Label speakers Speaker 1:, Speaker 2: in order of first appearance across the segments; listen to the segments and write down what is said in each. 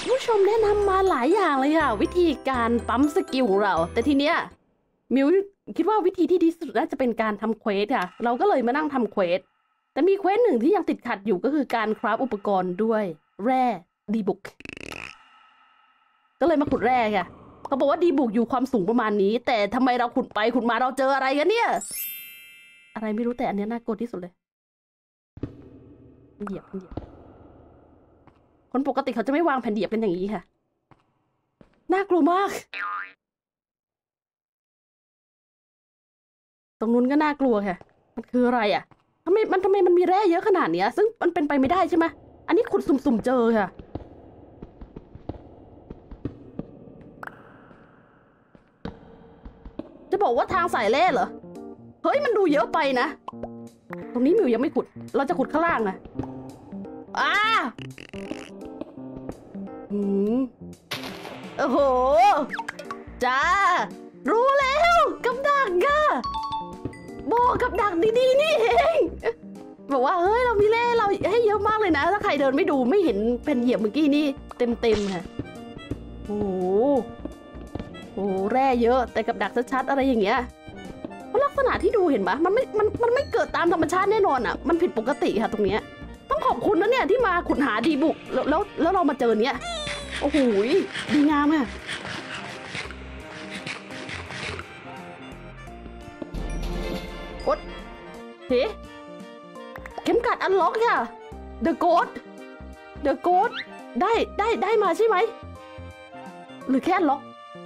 Speaker 1: ผู้ชมแนะนำมาหลายอย่างเลยค่ะวิธีการปั๊มสกิลของเราแต่ทีเนี้ยมิวคิดว่าวิธีที่ดีสุดน่าจะเป็นการทำเควสค่ะเราก็เลยมานั่งทำเควสแต่มีเควสหนึ่งที่ยังติดขัดอยู่ก็คือการคราฟอุปกรณ์ด้วยแร่ดีบุกก็เลยมาขุดแร่ค่ะเขาบอกว่าดีบุกอยู่ความสูงประมาณนี้แต่ทำไมเราขุดไปขุดมาเราเจออะไรกันเนี่ยอะไรไม่รู้แต่อันนี้น่ากลัวที่สุดเลยเหยียบคนปกติเขาจะไม่วางแผ่นเหยียบเป็นอย่างนี้ค่ะน่ากลัวมากตรงนู้นก็น่ากลัวค่ะมันคืออะไรอ่ะทำไมมันมีแร่เยอะขนาดเนี้ยซึ่งมันเป็นไปไม่ได้ใช่ไหมอันนี้ขุดสุ่มๆเจอค่ะจะบอกว่าทางสายแร่เหรอเฮ้ยมันดูเยอะไปนะตรงนี้มิวยังไม่ขุดเราจะขุดข้างล่างนะโอ้โหจ้ารู้แล้วกับดักอะบอกกับดักดีๆนี่เองบอกว่าเฮ้ยเรามีแร่เราให้เยอะมากเลยนะถ้าใครเดินไม่ดูไม่เห็นเป็นเหยียบเมื่อกี้นี่เต็มค่ะโอ้โหแร่เยอะแต่กับดักชัดๆอะไรอย่างเงี้ยเพราะลักษณะที่ดูเห็นปะมันไม่เกิดตามธรรมชาติแน่นอนอะมันผิดปกติค่ะตรงเนี้ยต้องขอบคุณนะเนี่ยที่มาขุดหาดีบุกแล้วเรามาเจอเนี้ยโอ้โหดีงามอะกดเฮ้เข็มกัดอันล็อกค่ะ The Ghost ได้มาใช่ไหมหรือแค่ล็อก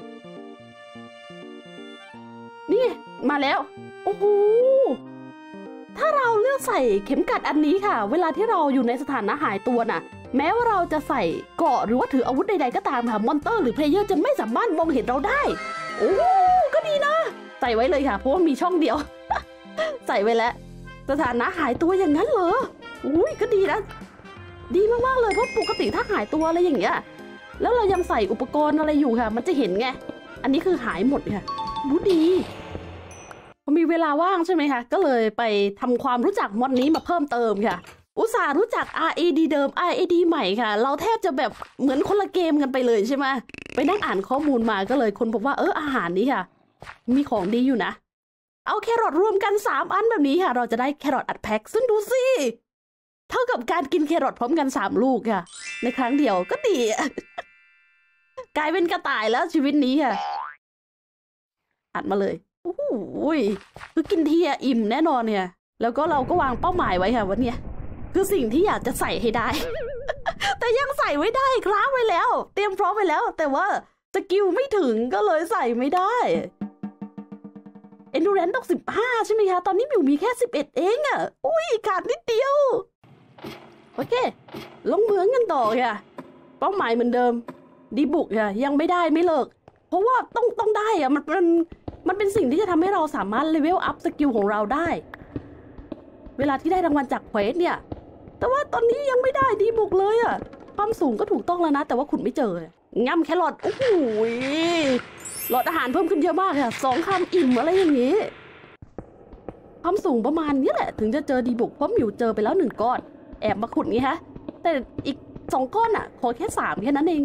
Speaker 1: นี่มาแล้วโอ้โหถ้าเราเลือกใส่เข็มกัดอันนี้ค่ะเวลาที่เราอยู่ในสถานะหายตัวน่ะแม้ว่าเราจะใส่เกราะหรือว่าถืออาวุธใดๆก็ตามค่ะมอนเตอร์หรือเพลเยอร์จะไม่สามารถมองเห็นเราได้โอ้ก็ดีนะใส่ไว้เลยค่ะเพราะว่ามีช่องเดียว ใส่ไว้แล้วสถานะหายตัวอย่างนั้นเหรออุ้ยก็ดีนะดีมากๆเลยเพราะปกติถ้าหายตัวอะไรอย่างเงี้ยแล้วเรายังใส่อุปกรณ์อะไรอยู่ค่ะมันจะเห็นไงอันนี้คือหายหมดค่ะรู้ดีพอมีเวลาว่างใช่ไหมคะก็เลยไปทำความรู้จักมอดนี้มาเพิ่มเติมค่ะอุตส่าห์รู้จัก RAD เดิม RAD ใหม่ค่ะเราแทบจะแบบเหมือนคนละเกมกันไปเลยใช่ไหมไปนั่งอ่านข้อมูลมาก็เลยคนพบว่าอาหารนี้ค่ะมีของดีอยู่นะเอาแครอทรวมกัน3อันแบบนี้ค่ะเราจะได้แครอทอัดแพ็คซึ่งดูสิเท่ากับการกินแครอทพร้อมกัน3ลูกค่ะในครั้งเดียวก็ดี กลายเป็นกระต่ายแล้วชีวิตนี้ค่ะอัดมาเลยโอ้โหคือกินทีอิ่มแน่นอนเนี่ยแล้วก็เราก็วางเป้าหมายไว้ค่ะวันนี้คือสิ่งที่อยากจะใส่ให้ได้ แต่ยังใส่ไม่ได้คล้าไว้แล้วเตรียมพร้อมไว้แล้วแต่ว่าสกิลไม่ถึงก็เลยใส่ไม่ได้Endurance ต้อง15ใช่ไหมคะตอนนี้มิวมีแค่11เองอ่ะอุ้ยขาดนิดเดียวโอเคลงเหมืองกันต่อค่ะเป้าหมายเหมือนเดิมดีบุกค่ะยังไม่ได้ไม่เลิกเพราะว่าต้องได้อ่ะมันเป็นสิ่งที่จะทำให้เราสามารถเลเวลอัพสกิลของเราได้เวลาที่ได้รางวัลจากเควสเนี่ยแต่ว่าตอนนี้ยังไม่ได้ดีบุกเลยอ่ะความสูงก็ถูกต้องแล้วนะแต่ว่าขุดไม่เจอง่ำแครอทโอ้โหหลอดอาหารเพิ่มขึ้นเยอะมากค่ะ2 คำอิ่มอะไรอย่างนี้ความสูงประมาณนี้แหละถึงจะเจอดีบุกเพราะมิวเจอไปแล้ว1 ก้อนแอบมาขุดงี้ฮะแต่อีก2 ก้อนอ่ะขอแค่3แค่นั้นเอง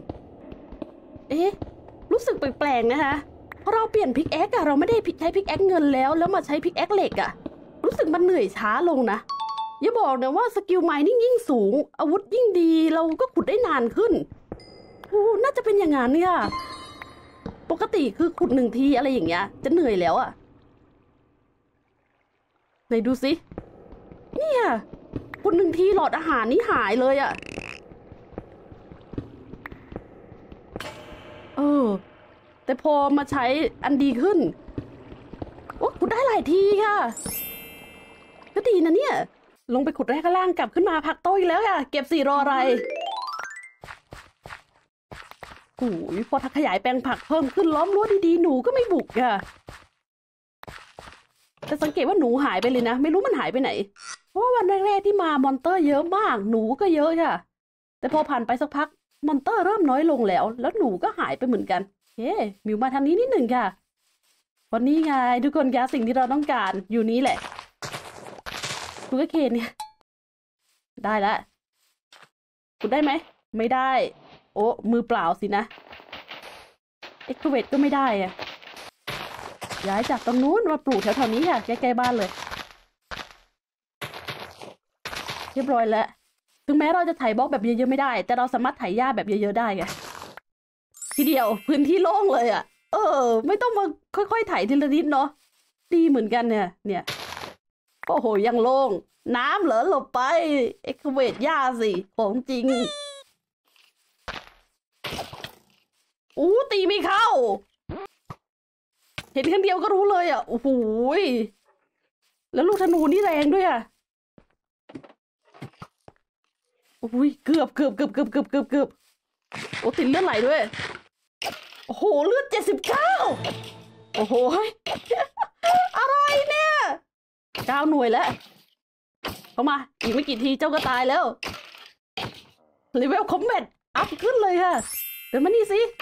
Speaker 1: รู้สึกแปลกๆนะคะเพราะเราเปลี่ยนพิกแอคอะเราไม่ได้ใช้พิกแอคเงินแล้วมาใช้พิกแอคเหล็กอะรู้สึกมันเหนื่อยช้าลงนะอย่าบอกนะว่าสกิลไมนิ่งยิ่งสูงอาวุธยิ่งดีเราก็ขุดได้นานขึ้นน่าจะเป็นอย่างนั้นเนี่ยปกติคือขุด1 ทีอะไรอย่างเงี้ยจะเหนื่อยแล้วอะไหนดูสิเนี่ยขุด1 ทีหลอดอาหารนี่หายเลยอะแต่พอมาใช้อันดีขึ้นโอ้ขุดได้หลายทีค่ะก็ดีนะเนี่ยลงไปขุดแรกข้างล่างกลับขึ้นมาผักโตอีกแล้วค่ะเก็บ4รออะไรโอ้ยพอถ้าขยายแปลงผักเพิ่มขึ้นล้อมรั้วดีๆหนูก็ไม่บุกค่ะแต่สังเกตว่าหนูหายไปเลยนะไม่รู้มันหายไปไหนเพราะว่าวันแรกๆที่มามอนเตอร์เยอะมากหนูก็เยอะค่ะแต่พอผ่านไปสักพักมอนเตอร์เริ่มน้อยลงแล้วหนูก็หายไปเหมือนกันมิวมาทางนี้นิดหนึ่งค่ะวันนี้ไงทุกคนคะสิ่งที่เราต้องการอยู่นี้แหละทุกเคนเนี่ยได้แล้วขุดได้ไหมไม่ได้โอ้มือเปล่าสินะเอ็กซ์เวทก็ไม่ได้อะย้ายจากตรงนู้นมาปลูกแถวๆนี้ค่ะใกล้ๆบ้านเลยเรียบร้อยแล้วถึงแม้เราจะไถบล็อกแบบเยอะๆไม่ได้แต่เราสามารถไถหญ้าแบบเยอะๆได้ไงทีเดียวพื้นที่โล่งเลยอ่ะไม่ต้องมาค่อยๆไถทีละนิดเนาะดีเหมือนกันเนี่ยโอ้โหยังโล่งน้ำเหรอหลบไปเอ็กซ์เวทหญ้าสิของจริงตีไม่เข้าเห็นครั้งเดียวก็รู้เลยอ่ะโอ้โหแล้วลูกธนูนี่แรงด้วยอ่ะโอ้ยเกือบโอ้ติดเลือดไหลด้วยโอ้โหเลือด79โอ้โหอะไรเนี่ย9 หน่วยแล้วเข้ามาอีกไม่กี่ทีเจ้าก็ตายแล้วเลเวลคอมแบทอัพขึ้นเลยค่ะเดินมานี่สิ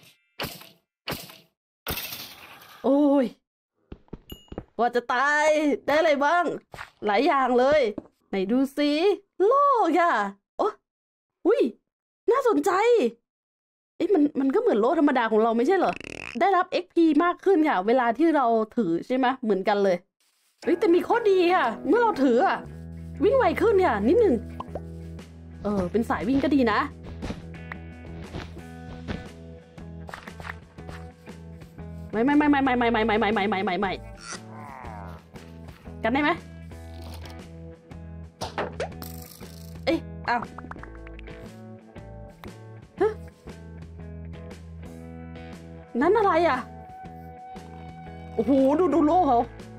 Speaker 1: โอ้ยกว่าจะตายได้อะไรบ้างหลายอย่างเลยไหนดูสิโล่ค่ะโอ้อุ้ยน่าสนใจมันก็เหมือนโล่ธรรมดาของเราไม่ใช่เหรอได้รับ XP มากขึ้นค่ะเวลาที่เราถือใช่ไหมเหมือนกันเลยแต่มีข้อดีค่ะเมื่อเราถือวิ่งไวขึ้นค่ะนิดหนึ่งเป็นสายวิ่งก็ดีนะไม่กันได้ไหมอ้าวนั่นอะไรอ่ะโอ้โหดูโล่เขา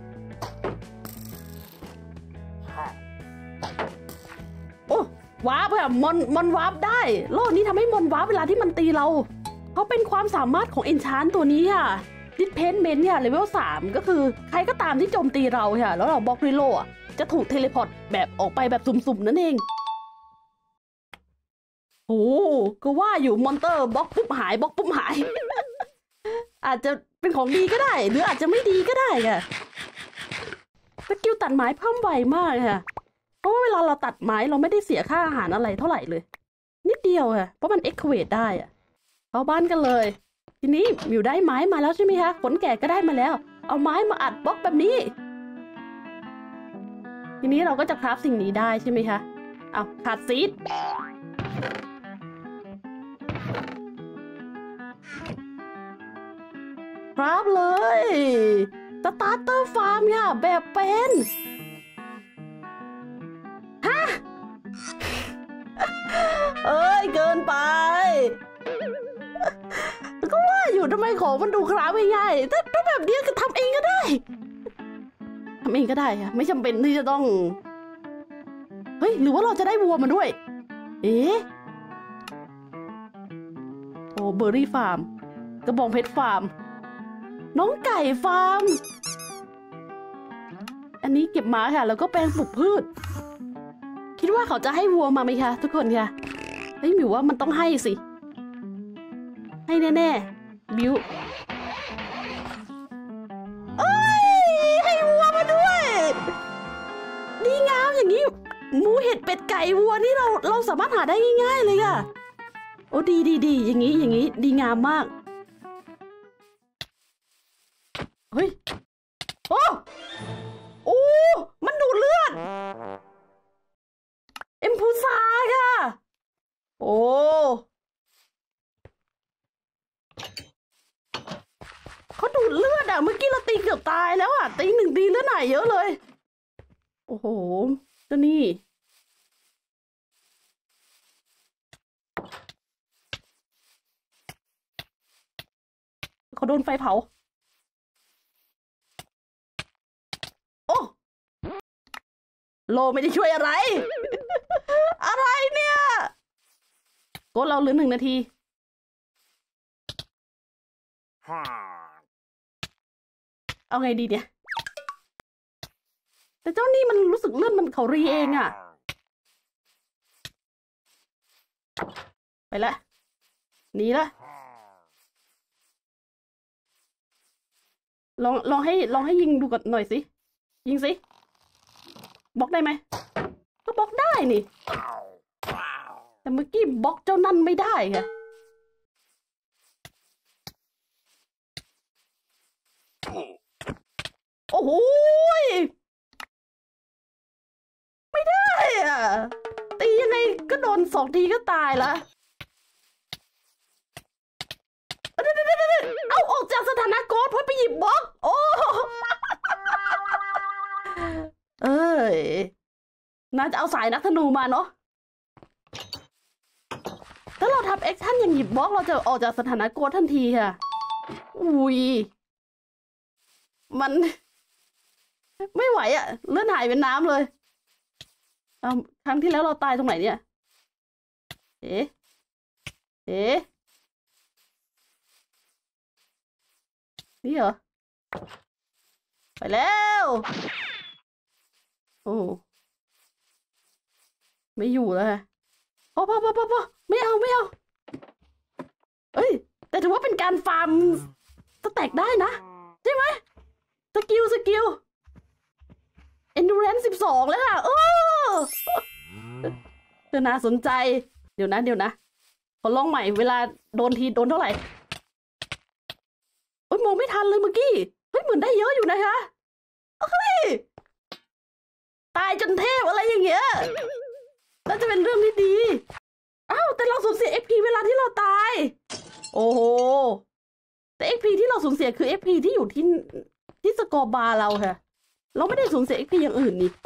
Speaker 1: โอ้วาร์ปค่ะมอนวาร์ปได้โล่นี้ทำให้มอนวาร์ปเวลาที่มันตีเราเขาเป็นความสามารถของเอนชานตัวนี้ค่ะดิสเพนเมนต์เนี่ยเลเวล3ก็คือใครก็ตามที่โจมตีเราค่ะแล้วเราบล็อกด้วยโล่จะถูกเทเลพอร์ตแบบออกไปแบบสุ่มๆนั่นเองโอ้ก็ว่าอยู่มอนเตอร์บล็อกปุ๊บหายบล็อกปุ๊บหาย อาจจะเป็นของดีก็ได้หรืออาจจะไม่ดีก็ได้ค่ะสกิลตัดไม้เพิ่มไวมากค่ะเพราะว่าเวลาเราตัดไม้เราไม่ได้เสียค่าอาหารอะไรเท่าไหร่เลยนิดเดียวค่ะเพราะมันเอ็กซ์เวทได้เข้าบ้านกันเลยทีนี้มิวได้ไม้มาแล้วใช่ไหมคะขนแก่ก็ได้มาแล้วเอาไม้มาอัดบล็อกแบบนี้ทีนี้เราก็จะคราฟสิ่งนี้ได้ใช่ไหมคะเอาขาดซีดครับเลยสตาร์เตอร์ฟาร์มค่ะแบบเป็นฮะเกินไปก็ว่าอยู่ทำไมของมันดูคราฟง่ายๆถ้าแบบนี้ก็ทำเองก็ได้ค่ะไม่จำเป็นที่จะต้องหรือว่าเราจะได้วัวมาด้วยโอ้เบอร์รี่ฟาร์มกระบองเพชรฟาร์มน้องไก่ฟาร์มอันนี้เก็บมาค่ะแล้วก็แปลงปลูกพืชคิดว่าเขาจะให้วัวมาไหมคะทุกคนค่ะหมิวว่ามันต้องให้สิให้แน่ๆบิวให้วัวมาด้วยดีงามอย่างนี้หมูเห็ดเป็ดไก่วัวนี่เราสามารถหาได้ง่ายๆเลยค่ะโอ้ดีอย่างนี้ดีงามมากเฮ้ยโอ้มันดูดเลือดเอ็มพูซาค่ะโอ้เขาดูดเลือดเมื่อกี้เราตีเกือบตายแล้วตี1ตีเลือดไหนเยอะเลยโอ้โหตัวนี้เขาโดนไฟเผาโลไม่ได้ช่วยอะไร อะไรเนี่ยก็เราเหลือ1 นาทีเอาไงดีเนี่ยแต่เจ้านี่มันรู้สึกเลื่อนมันเขารีเองไปละหนีละลองให้ยิงดูก่อนหน่อยสิยิงสิบล็อกได้ไหมก็บล็อกได้นี่แต่เมื่อกี้บล็อกเจ้านั่นไม่ได้ค่ะโอ้โหไม่ได้อ่ะตียังไงก็โดน2 ทีก็ตายละเอาออกจากสถานะโกดเพื่อไปหยิบบล็อกโอ้เอ้ยน่าจะเอาสายนักธนูมาเนาะถ้าเราทำแอคชั่นอย่างหยิบบล็อกเราจะออกจากสถานะโกดทันทีค่ะอุ้ยมันไม่ไหวอ่ะเลือดหายเป็นน้ำเลยครั้งที่แล้วเราตายตรงไหนเนี่ยเอ๊ะนี่เหรอไปแล้วโอ้ไม่อยู่แล้วฮะพอไม่เอาเอ้ยแต่ถือว่าเป็นการฟาร์มสแต็กได้นะใช่ไหมสกิลendurance 12แล้วค่ะน่าสนใจเดี๋ยวนะขอลองใหม่เวลาโดนทีโดนเท่าไหร่โอ้ยมองไม่ทันเลยเมื่อกี้เฮ้ยเหมือนได้เยอะอยู่นะคะเฮ้ยตายจนเทพอะไรอย่างเงี้ยน่าจะเป็นเรื่องที่ดีอ้าวแต่เราสูญเสีย XP เวลาที่เราตายโอ้โหแต่ XP ที่เราสูญเสียคือ XP ที่อยู่ที่สกอร์บาร์เราค่ะเราไม่ได้สูญเสีย XP อย่างอื่นนี่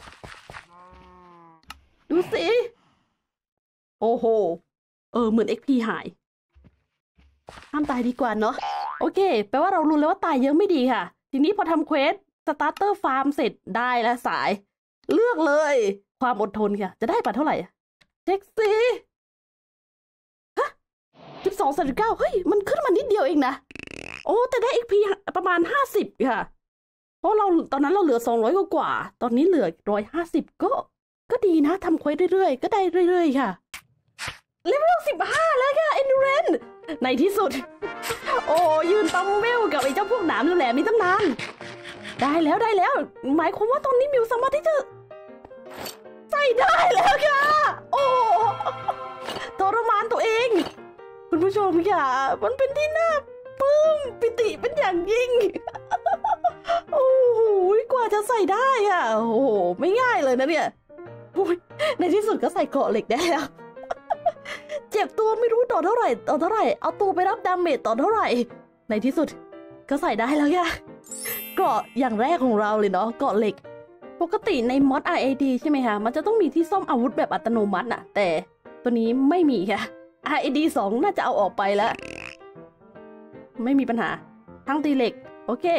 Speaker 1: ดูสิโอ้โหเหมือน XP หายห้ามตายดีกว่าเนาะโอเคแปลว่าเรารู้แล้วว่าตายเยอะไม่ดีค่ะทีนี้พอทำเควสสตาร์เตอร์ฟาร์มเสร็จได้แล้วสายเลือกเลยความอดทนค่ะจะได้ปัดเท่าไหร่เช็คสิฮะ12.39เฮ้ยมันขึ้นมานิดเดียวเองนะโอ้แต่ได้ XP ประมาณ50ค่ะเพราะเราตอนนั้นเราเหลือ200กว่าตอนนี้เหลือ150ก็ดีนะทำเควสเรื่อยๆก็ได้เรื่อยๆค่ะเลเวล15แล้วค่ะenduranceในที่สุดโอ้ยืนตั้มเวลกับไอ้เจ้าพวกหนามแหลมนี่ตั้งนานได้แล้วหมายความว่าตอนนี้มิวสามารถที่จะใส่ได้แล้วค่ะโอ้ทรมานตัวเองคุณผู้ชมค่ะมันเป็นที่น่าปลื้มปิติเป็นอย่างยิ่งโอ้โหกว่าจะใส่ได้อ่ะโอ้โหไม่ง่ายเลยนะเนี่ยในที่สุดก็ใส่เกราะเหล็กได้แล้วเจ็บตัวไม่รู้ต่อเท่าไหร่เอาตัวไปรับดาเมจต่อเท่าไหร่ในที่สุดก็ใส่ได้แล้วค่ะเกราะอย่างแรกของเราเลยเนาะเกราะเหล็กปกติในมอด RAD ใช่ไหมคะมันจะต้องมีที่ซ่อมอาวุธแบบอัตโนมัติน่ะแต่ตัวนี้ไม่มีค่ะ RAD 2น่าจะเอาออกไปแล้วไม่มีปัญหาทั้งตีเหล็กโอเค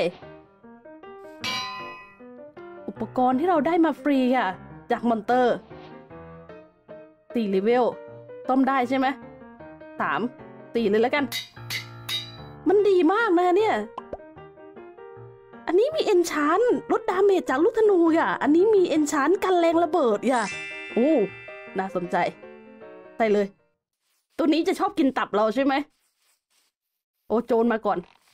Speaker 1: อุปกรณ์ที่เราได้มาฟรีค่ะจากมอนเตอร์4 เลเวลต้มได้ใช่ไหม4เลยแล้วกันมันดีมากนะเนี่ยอันนี้มีเอนชานลดดาเมจจากลูกธนูอ่ะอันนี้มีเอนชานกันแรงระเบิดอ่ะโอ้น่าสนใจใส่เลยตัวนี้จะชอบกินตับเราใช่ไหมโอ้โจรมาก่อน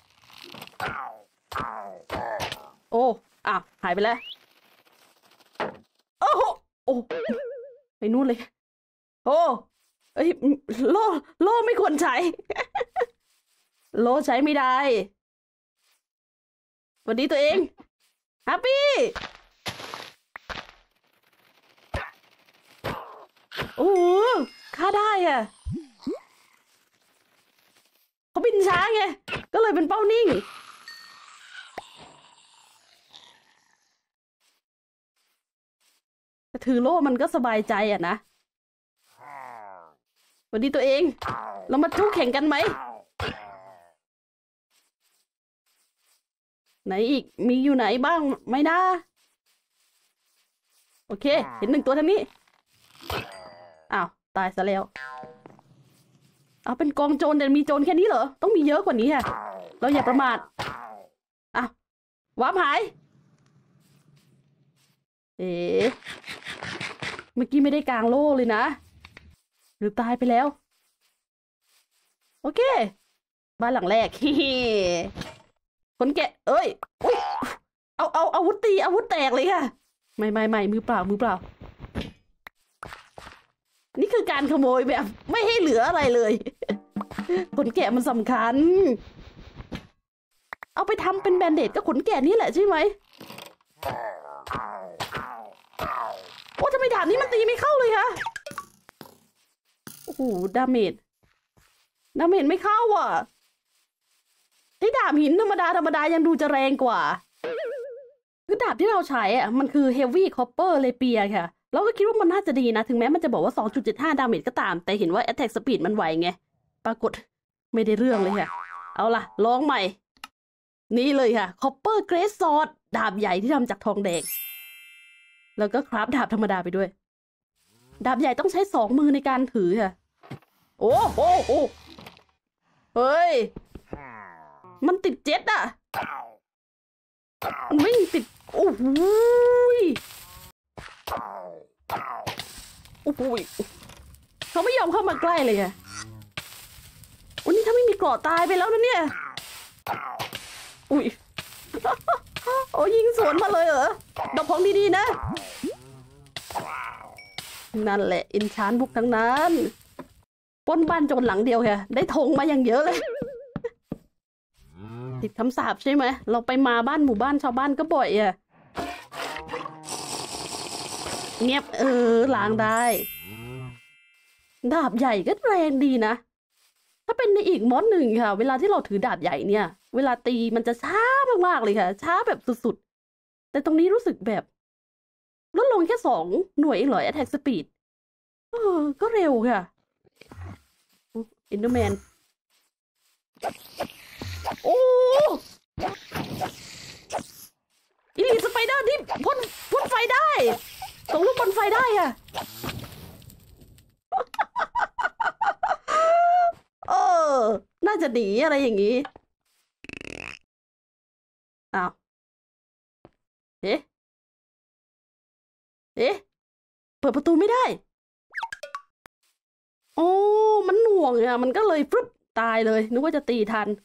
Speaker 1: โอ้หายไปแล้วโอ้ไปนู่นเลยโอ้เอ้ยโล่ไม่ควรใช้ โล่ใช้ไม่ได้สวัสดีตัวเองฮัปปี้โอ้ฆ่าได้อ่ะเขาบินช้าไงก็เลยเป็นเป้านิ่งถือโล่มันก็สบายใจอ่ะนะสวัสดีตัวเองเรามาทุกแข่งกันไหมไหนอีกมีอยู่ไหนบ้างไม่นะโอเคเห็น1 ตัวทางนี้อ้าวตายซะแล้วเอาเป็นกองโจรแต่มีโจรแค่นี้เหรอต้องมีเยอะกว่านี้ค่ะเราอย่าประมาทวาร์ปหายเมื่อกี้ไม่ได้กางโล่เลยนะหรือตายไปแล้วโอเคบ้านหลังแรกคนแกะเอ้ยเอาอาวุธตีอาวุธแตกเลยค่ะไม่มือเปล่านี่คือการขโมยแบบไม่ให้เหลืออะไรเลยขนแกะมันสำคัญเอาไปทำเป็นแบนเดดก็ขนแกะนี่แหละใช่ไหมานนี้มันตีไม่เข้าเลยค่ะโอ้โหดาเมจไม่เข้าอ่ะที่ดาบหินธรรมดายังดูจะแรงกว่าคือดาบที่เราใช้อ่ะมันคือ Heavy Copper Rapier ค่ะเราก็คิดว่ามันน่าจะดีนะถึงแม้มันจะบอกว่า 2.75 ดาเมจก็ตามแต่เห็นว่า Attack Speed มันไวไงปรากฏไม่ได้เรื่องเลยค่ะเอาล่ะลองใหม่นี่เลยค่ะ Copper Great Sword ดาบใหญ่ที่ทำจากทองแดงแล้วก็คราฟดาบธรรมดาไปด้วยดาบใหญ่ต้องใช้2 มือในการถือค่ะโอ้โหเฮ้ยมันติดเจ็ตอ่ะมันวิ่งติดโอ้โหเขาไม่ยอมเข้ามาใกล้เลยค่ะวันนี้ถ้าไม่มีเกราะตายไปแล้วนะเนี่ยอุ้ยโอ้ยิงสวนมาเลยเหรอดอกของดีๆนะนั่นแหละอินชานบุกทั้งนั้นปล้นบ้านโจรหลังเดียวค่ะได้ธงมาอย่างเยอะเลยติดคำสาปใช่ไหมเราไปมาบ้านหมู่บ้านชาวบ้านก็บ่อยอ่ะเงียบล้างได้ดาบใหญ่ก็แรงดีนะถ้าเป็นในอีกมอดหนึ่งค่ะเวลาที่เราถือดาบใหญ่เนี่ยเวลาตีมันจะช้ามากๆเลยค่ะช้าแบบสุดๆแต่ตรงนี้รู้สึกแบบลดลงแค่2 หน่วยเองเหรอ Attack Speed ก็เร็วค่ะอินเดอร์แมนโอ้อีลีสไปเดอร์นี่พ่นไฟได้ส่งลูกพ่นไฟได้ค่ะน่าจะหนีอะไรอย่างนี้อ้าวเอ๊ะเปิดประตูไม่ได้โอ้มันหน่วงอ่ะมันก็เลยฟึบตายเลยนึกว่าจะตีทัน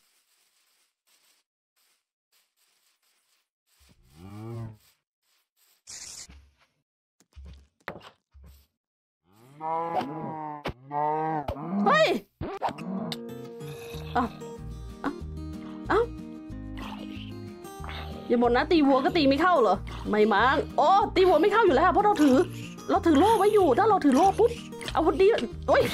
Speaker 1: เฮ้ยอ้าวอย่าบ่นนะตีวัวก็ตีไม่เข้าเหรอไม่มั้งโอ้ตีวัวไม่เข้าอยู่แล้วเพราะเราถือโล่ไว้อยู่ถ้าเราถือโล่ปุ๊บอาวุธดีโอ้ย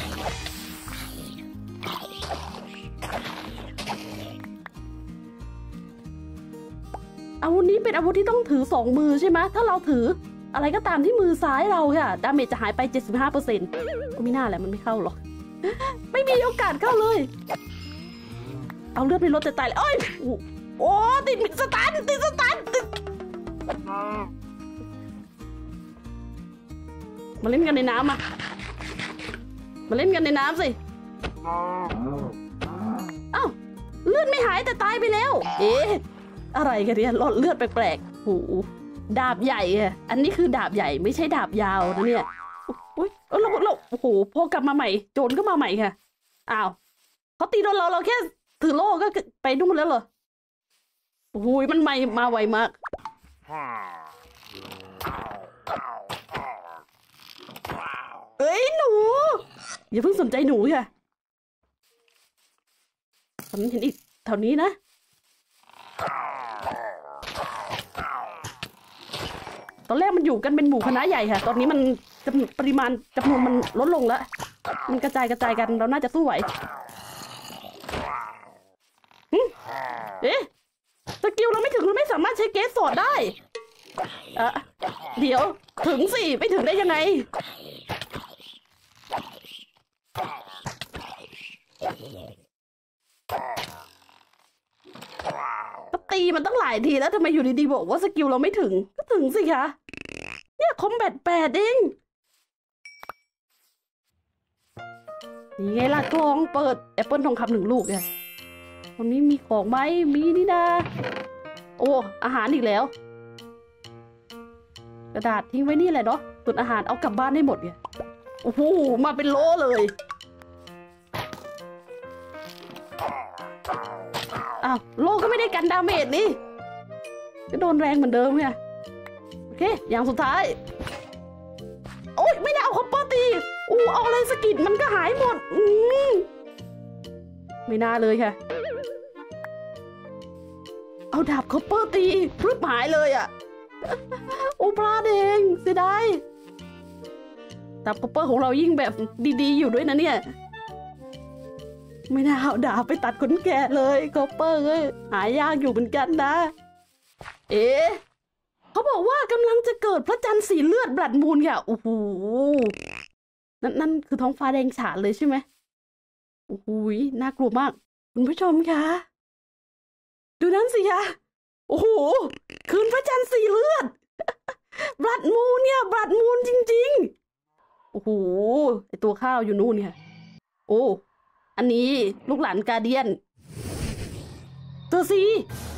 Speaker 1: อาวุธนี้เป็นอาวุธที่ต้องถือ2 มือใช่ไหมถ้าเราถืออะไรก็ตามที่มือซ้ายเราค่ะดาเมจจะหายไป 75%ก็ไม่น่าแหละมันไม่เข้าหรอกไม่มีโอกาสเข้าเลยเอาเลือดไปลดจะตายเลยโอ้ติดสตันมาเล่นกันในน้ำมาเล่นกันในน้ำสิเอ้าเลือดไม่หายแต่ตายไปแล้วอะไรกันเนี่ยหลอดเลือดแปลกๆโอ้ดาบใหญ่อะอันนี้คือดาบใหญ่ไม่ใช่ดาบยาวนะเนี่ยโอ้ยเราโอ้โหพอกลับมาใหม่โจรก็มาใหม่ค่ะอ้าวเขาตีโดนเราแค่ถือโล่ก็ไปนู่นแล้วเหรอโอ้ยมันมาไวมากเอ้ยหนูอย่าเพิ่งสนใจหนูค่ะผมเห็นอีกแถวนี้นะตอนแรกมันอยู่กันเป็นหมู่คณะใหญ่ค่ะตอนนี้มันปริมาณจำนวนมันลดลงแล้วมันกระจายกันเราน่าจะสู้ไหวสกิลเราไม่ถึงเราไม่สามารถใช้เกสสอดได้เดี๋ยวถึงสิไม่ถึงได้ยังไงก็ตีมันตั้งหลายทีแล้วทำไมอยู่ดีๆบอกว่าสกิลเราไม่ถึงก็ถึงสิคะเนี่ยคอมแบท8เองนี่ไงล่ะกลองเปิดแอปเปิลทองคำ1 ลูกเนี่ยวันนี้มีของไหมมีนี่นะโอ้อาหารอีกแล้วกระดาษทิ้งไว้นี่แหละเนาะส่วนอาหารเอากลับบ้านได้หมดเนี่ยโอ้โหมาเป็นโลเลยอ้าวโลก็ไม่ได้กันดาเมจนี่ก็โดนแรงเหมือนเดิมไงโอเคอย่างสุดท้ายโอ๊ยไม่ได้เอาคอปเปอร์ตีเอาอะไรสกิดมันก็หายหมดไม่น่าเลยค่ะเอาดาบคอปเปอร์ตีพรึบหายเลยอ่ะโอ้พลาดเองเสียดายดาบคอปเปอร์ของเรายิ่งแบบดีๆอยู่ด้วยนะเนี่ยไม่น่าเอาดาบไปตัดขนแกะเลยคอปเปอร์หายากอยู่เหมือนกันนะเขาบอกว่ากำลังจะเกิดพระจันทร์สีเลือดบลัดมูนค่ะโอ้โหนั่นคือท้องฟ้าแดงฉานเลยใช่ไหมโอ้โหน่ากลัวมากคุณผู้ชมคะดูนั่นสิคะโอ้โหคืนพระจันทร์สีเลือดบลัดมูนเนี่ยบลัดมูนจริงๆโอ้โหไอตัวข้าวอยู่นู่นเนี่ยโอ้อันนี้ลูกหลานกาเดียนเตอร์ซี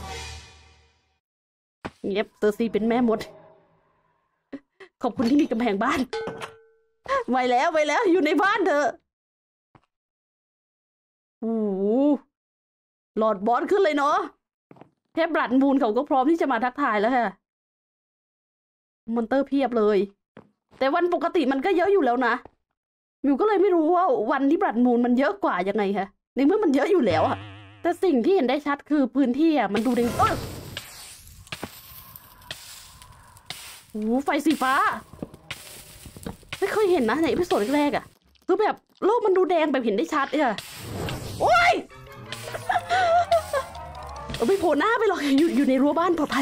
Speaker 1: เงียบเตอร์ซีเป็นแม่มดขอบคุณที่มีกำแพงบ้านไว้แล้วอยู่ในบ้านเถอะโอ้โหหลอดบอสขึ้นเลยเนาะแค่บลัดมูนเขาก็พร้อมที่จะมาทักทายแล้วค่ะมอนเตอร์เพียบเลยแต่วันปกติมันก็เยอะอยู่แล้วนะมิวก็เลยไม่รู้ว่าวันที่บลัดมูนมันเยอะกว่ายังไงคะในเมื่อมันเยอะอยู่แล้วอะแต่สิ่งที่เห็นได้ชัดคือพื้นที่อะมันดูแดงโอ้ไฟสีฟ้าไม่เคยเห็นนะในเอพิโซดแรกอะคือแบบโลกมันดูแดงแบบเห็นได้ชัดเนี่ยโอ้ยไม่โผล่หน้าไปหรอกอยู่ในรั้วบ้านปลอดภัย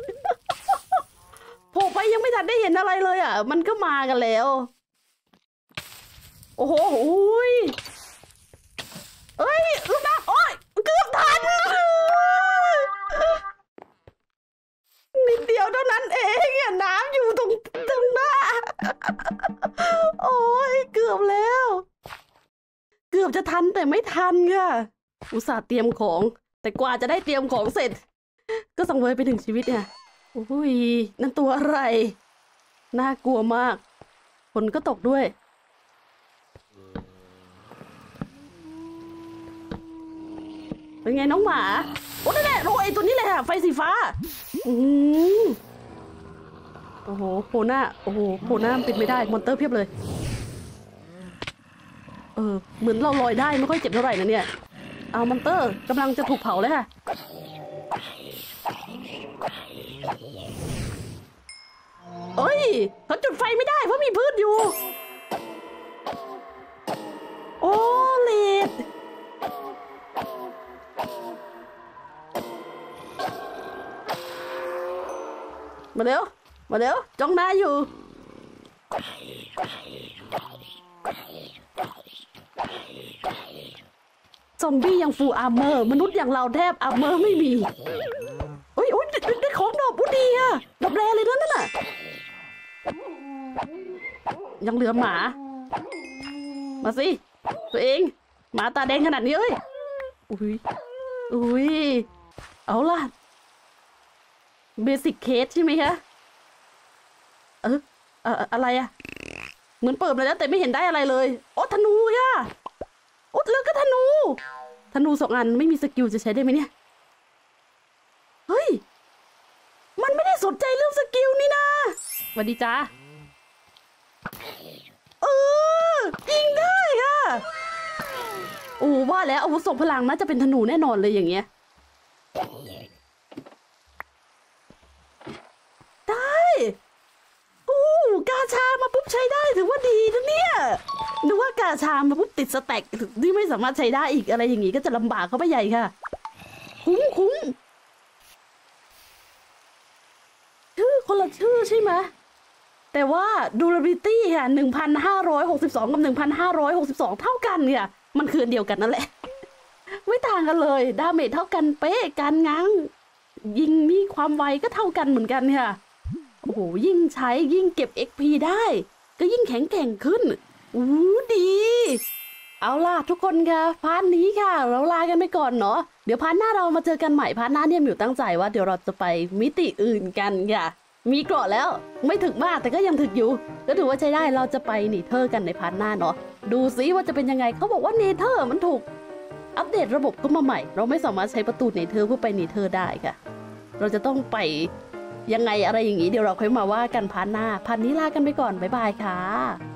Speaker 1: โผล่ไปยังไม่ทันได้เห็นอะไรเลยอะมันก็มากันแล้วโอ้โหเอ้ยลูกน้ำโอ้ยเกือบทันนิดเดียวเท่านั้นเองอะน้ำอยู่ตรงหน้าโอ้ยเกือบแล้วเกือบจะทันแต่ไม่ทันค่ะอุตส่าห์เตรียมของแต่กว่าจะได้เตรียมของเสร็จก็สังเวยไปถึงชีวิตเนี่ยโอ้ยนั่นตัวอะไรน่ากลัวมากฝนก็ตกด้วยเป็นไงน้องหมาโอ้นั่นแหละโอ้ไอตัวนี้เลยค่ะไฟสีฟ้าโอ้โหโผล่หน้าโอ้โหโผล่หน้ามันปิดไม่ได้มอนเตอร์เพียบเลยเหมือนเราลอยได้ไม่ค่อยเจ็บเท่าไหร่นะเนี่ยเอามอนเตอร์กำลังจะถูกเผาเลยค่ะเอ้ยเขาจุดไฟไม่ได้เพราะมีพืชอยู่โอ้เลดมาเร็วจ้องหน้าอยู่ซอมบี้ยังฟูลอาร์เมอร์มนุษย์อย่างเราแทบอาร์เมอร์ไม่มีโอ้ยได้ของดอกบุดีอะดอกแรเลยนั่นน่ะยังเหลือหมามาสิตัวเองหมาตาแดงขนาดนี้อุ้ยเอาล่ะเบสิกเคสใช่ไหมคะอะไรอะเหมือนเปิดมาแล้วแต่ไม่เห็นได้อะไรเลยโอ้ธนูย่ะโอ้แล้วก็ธนู2 อันไม่มีสกิลจะใช้ได้ไหมเนี่ยเฮ้ยมันไม่ได้สนใจเรื่องสกิลนี่นะสวัสดีจ้ายิงได้ค่ะโอ้ว่าแล้วอาวุธทรงพลังน่าจะเป็นธนูแน่นอนเลยอย่างเงี้ยได้กาชามาปุ๊บใช้ได้ถือว่าดีนะเนี่ยนึกว่ากาชามาปุ๊บติดสแต็กที่ไม่สามารถใช้ได้อีกอะไรอย่างงี้ก็จะลำบากเขาไปใหญ่ค่ะคุ้มชื่อคนละชื่อใช่ไหมแต่ว่า durability ค่ะ 1,562 กับ 1,562 เท่ากันเนี่ยมันคืออันเดียวกันนั่นแหละไม่ต่างกันเลยดาเมจเท่ากันเป๊ะการง้างยิงมีความไวก็เท่ากันเหมือนกันค่ะโอ้โหยิ่งใช้ยิ่งเก็บ XP ได้ก็ยิ่งแข็งแกร่งขึ้นดีเอาล่ะทุกคนค่ะพาร์ทนี้ค่ะเราลากันไปก่อนเนาะเดี๋ยวพาร์ทหน้าเรามาเจอกันใหม่พาร์ทหน้าเนี่ยมิวตั้งใจว่าเดี๋ยวเราจะไปมิติอื่นกันค่ะมีเกราะแล้วไม่ถึกมากแต่ก็ยังถึกอยู่ก็ถือว่าใช้ได้เราจะไปเนเธอร์กันในพาร์ทหน้าเนาะดูซิว่าจะเป็นยังไงเขาบอกว่าเนเธอร์มันถูกอัปเดตระบบก็มาใหม่เราไม่สามารถใช้ประตูเนเธอร์เพื่อไปเนเธอร์ได้ค่ะเราจะต้องไปยังไงอะไรอย่างนี้เดี๋ยวเราค่อยมาว่ากันพาร์ทหน้าพาร์ทนี้ลากันไปก่อนบ๊ายบายค่ะ